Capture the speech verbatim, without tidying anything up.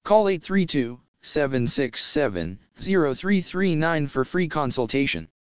Call eight three two, seven six seven, zero three three nine for free consultation.